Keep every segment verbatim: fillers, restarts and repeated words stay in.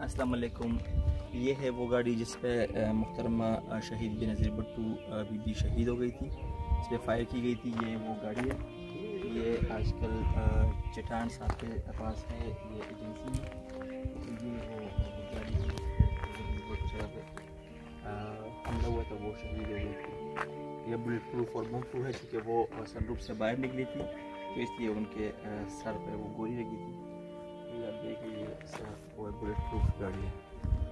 अस्सलाम वालेकुम। ये है वो गाड़ी जिस पे मुहतरमा शहीद बेनज़ीर भुट्टो बीबी शहीद हो गई थी, इस पर फायर की गई थी। ये वो गाड़ी है। ये आजकल चट्टान साहब के पास है ये एजेंसी में। ये वो गाड़ी जगह पे हमला हुआ था, वो शहीद हो गई थी। ये बुलेट प्रूफ और बम प्रूफ है, क्योंकि वो सनरूफ से बाहर निकली थी तो इसलिए उनके सर पे वो गोली लगी थी। तो आप देखिए ये वो बुलेट प्रूफ गाड़ी है।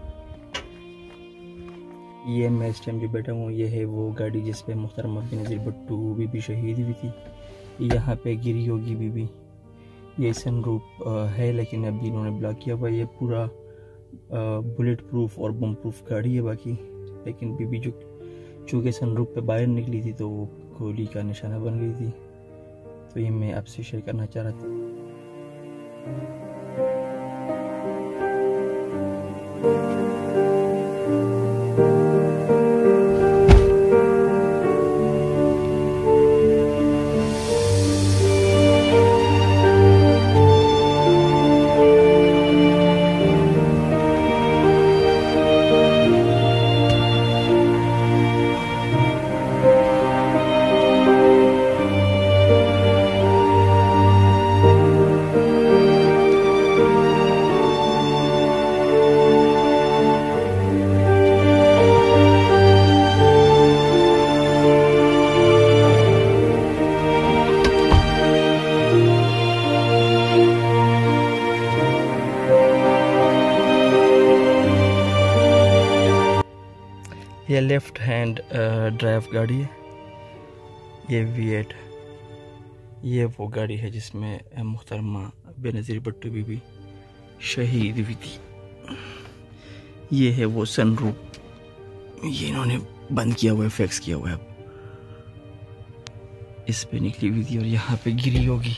ये मैं इस टाइम जो बैठा हूँ, ये है वो गाड़ी जिस पे मुहतरमा बेनज़ीर भुट्टो बीबी शहीद हुई थी। यहाँ पे गिरी होगी बीबी। ये सनरूफ है लेकिन अभी इन्होंने ब्लॉक किया हुआ। ये पूरा बुलेट प्रूफ और बम प्रूफ गाड़ी है बाकी, लेकिन बीबी जो चूँकि सनरूफ पे बाहर निकली थी तो वो गोली का निशाना बन गई थी। तो ये मैं आपसे शेयर करना चाह रहा था। ये लेफ्ट हैंड ड्राइव गाड़ी है, ये वी एट। ये वो गाड़ी है जिसमें मुहतरमा बेनज़ीर भुट्टो बीबी शहीद हुई थी। ये है वो सनरूफ, ये इन्होंने बंद किया हुआ है, फिक्स किया हुआ है। इस पे निकली हुई थी और यहाँ पे गिरी होगी।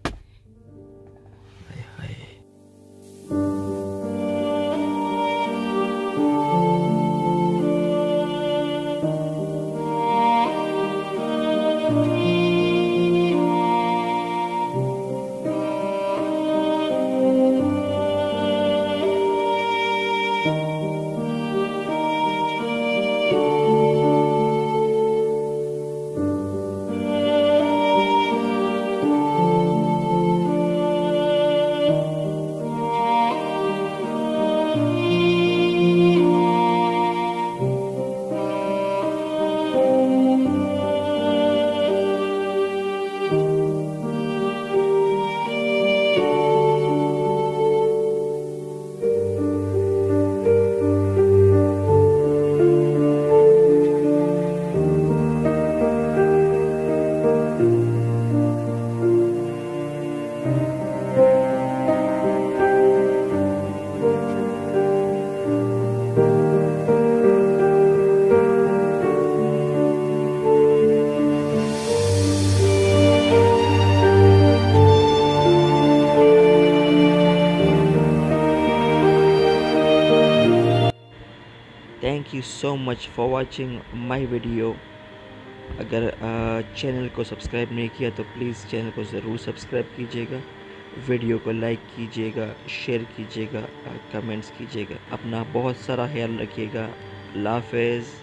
Thank you so much for watching my video. अगर चैनल को सब्सक्राइब नहीं किया तो प्लीज़ चैनल को ज़रूर सब्सक्राइब कीजिएगा, वीडियो को लाइक कीजिएगा, शेयर कीजिएगा, कमेंट्स कीजिएगा। अपना बहुत सारा ख्याल रखिएगा। अल्लाह हाफ़िज़।